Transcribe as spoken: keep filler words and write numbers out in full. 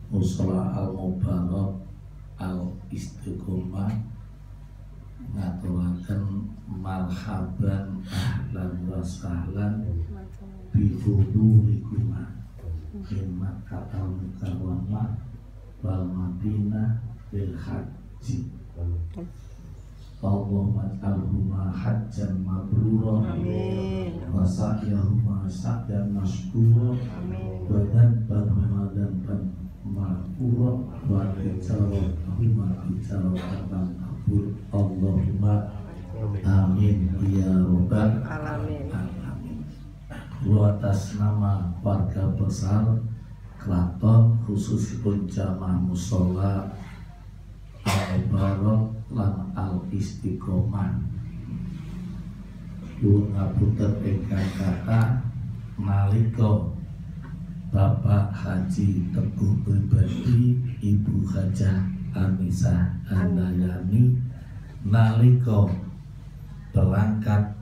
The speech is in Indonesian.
Mushola Al Mubarak Al Istiqomah ngaturaken marhaban ahlan wa sahlan bi hudurikum min Makkah al-Mukarramah wal Madinah bil haji. Allahumma alhuma hajjan mabrura wa sa'yahuma sa'yan mashkura wa dhanbahuma dhanban maghfura wa ijarahuma ijaratan maqbul. Allahumma amin ya rabbal alamin. Lu atas nama warga besar Keraton khususipun jamaah mushola Al-Mubarak lan Al-Istiqomah nyuwun ngapunten ingkang kathah nalika Bapak Haji Teguh pribadi Ibu Hajah Anisa Handayani nalika berangkat